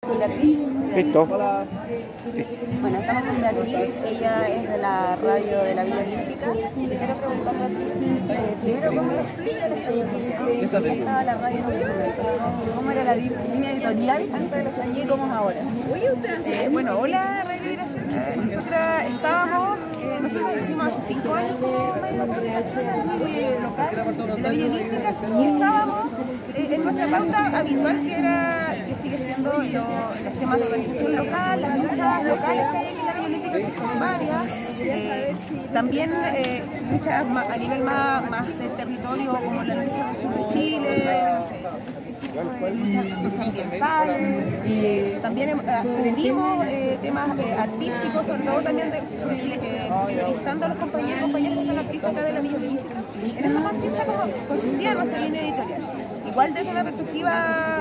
Beatriz. Listo. Bueno, estamos con Beatriz, ella es de la radio de la Villa Olímpica. Y te quiero preguntar, Beatriz, primero, ¿cómo estaba la radio nacional? ¿Cómo era la línea editorial antes de los talleres y cómo es ahora? Bueno, hola Radio Vibración. Nosotros hicimos hace 5 años como medio de comunicación aquí local de la Villa Olímpica y estábamos en nuestra pauta habitual que sigue siendo los temas de organización local, las luchas locales que hay en la Villa Olímpica, que son varias. También luchas a nivel más del territorio, como la lucha del sur de Chile, luchas socioambientales. También cubrimos temas artísticos, sobre todo también priorizando a los compañeros y compañeras que son artistas acá de la Villa Olímpica. En eso consistía nuestra línea editorial. Igual desde una perspectiva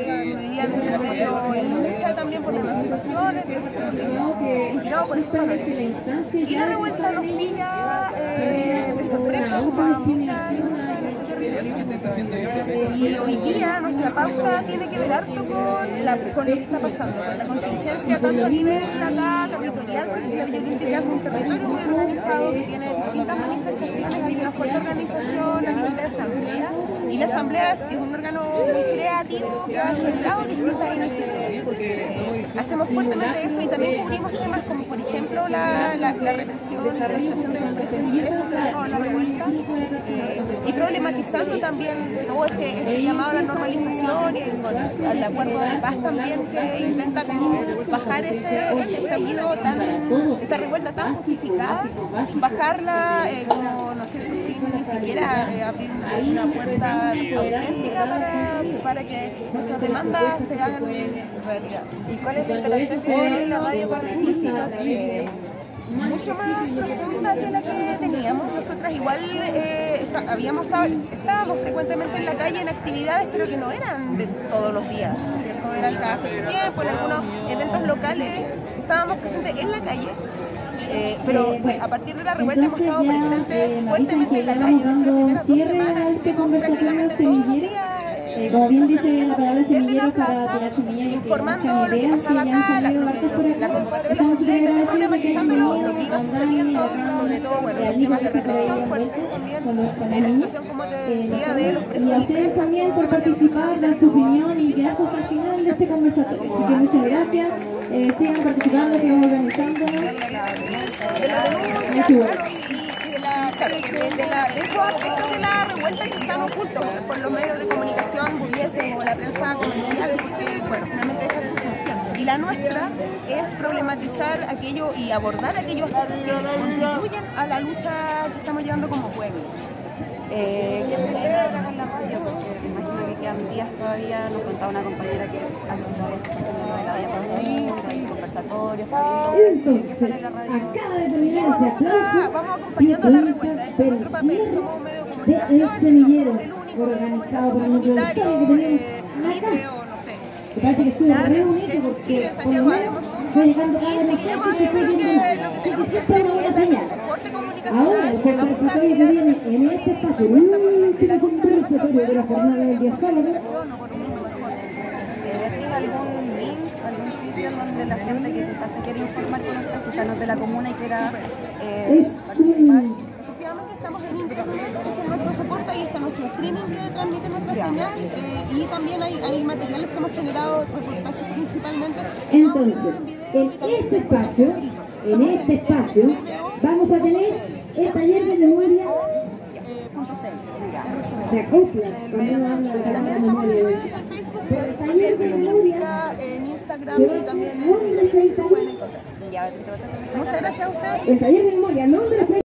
en lucha también por las emancipaciones, inspirado por esos valores. Y la revuelta nos pilla de sorpresa como a muchas. Y hoy día nuestra pauta tiene que ver harto con lo que está pasando, con la contingencia tanto a nivel acá territorial, porque la Villa Olímpica es un territorio muy organizado que tiene distintas manifestaciones, hay una fuerte organización a nivel de asamblea, y la asamblea es un órgano muy creativo que ha generado distintas iniciativas. Hacemos fuertemente eso y también cubrimos temas como por ejemplo la represión y la situación de los presos ingleses que dejó la revuelta, y problematizando también todo este llamado a la normalización y al acuerdo de paz también, que intenta como bajar este estallido esta revuelta tan justificada, bajarla como, no sé, sin ni siquiera abrir una puerta auténtica para que nuestras demandas se hagan realidad. ¿Y cuál es la interacción que tiene la radio con el público? Mucho más profunda que la que teníamos. Nosotras igual estábamos frecuentemente en la calle en actividades, pero que no eran de todos los días, ¿no es cierto? Eran cada cierto tiempo, en algunos eventos locales estábamos presentes en la calle. Pero a partir de la revuelta hemos estado presentes fuertemente en la calle. Nuestras primeras 2 semanas estuvimos prácticamente todos los días como bien dice la palabra semillero, para tirar semillas, informando lo que pasaba acá, la convocatoria de la asamblea, y también problematizando lo que iba sucediendo, sobre todo los temas de represión fuerte también, la situación, como te decía, de los presos. Y a ustedes también por participar, dar su opinión y quedarse hasta el final de este conversatorio. Así que muchas gracias, sigan participando, sigan organizando. De esos aspectos de la revuelta que están ocultos por los medios de comunicación burgueses o la prensa comercial, porque finalmente esa es su función. Y la nuestra es problematizar aquello y abordar aquellos aspectos que contribuyen a la lucha que estamos llevando como pueblo. ¿Qué se viene ahora con la radio? Porque me imagino que quedan días todavía, nos contaba una compañera que hay conversatorios. Entonces, acaba de terminar ese aplauso vamos acompañando la revuelta, ese es nuestro papel, somos un medio de comunicación, El Semillero, no somos el único organizado por el comunitario, libre o no sé. Me parece que estuvo re bonito En porque Chile, en Santiago habemos mucho y seguiremos haciendo lo que tenemos que hacer, que es el soporte comunicacional. Ahora el conversatorio que viene en este espacio, el último conversatorio de la jornada del día sábado. ¿Algún link, algún sitio en donde la gente que quizás se quiere informar con nosotros, quizás no es de la comuna y quiera participar? Efectivamente estamos en internet, ese es nuestro soporte, ahí está nuestro streaming que transmite nuestra señal, y también hay materiales que hemos generado, reportajes principalmente. Entonces, en este espacio vamos a tener el taller de memoria. Se acopla cuando uno habla de también estamos en redes, en Facebook, el taller de memoria, en Instagram y también en Twitter, pueden encontrar. Muchas gracias a ustedes. El taller de memoria, nombre